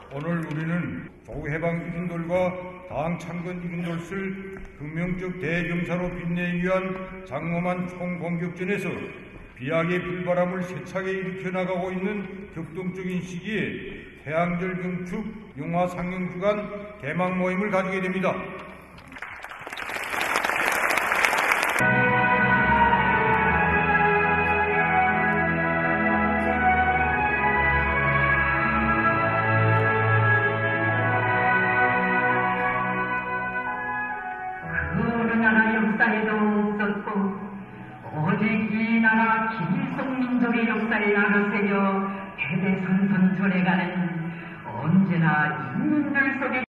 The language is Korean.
오늘 우리는 조국해방 이분들과 당 창건 이분들을 혁명적 대경사로 빛내기 위한 장엄한 총공격전에서 비약의 불바람을 세차게 일으켜 나가고 있는 격동적인 시기에 태양절 경축 영화 상영 주간 개막 모임을 가지게 됩니다. 어느 나라 역사에도 없었고 오직 이 나라 김일성 민족의 역사를 나눠세며 대대손손 전해가는 언제나 인민들 속에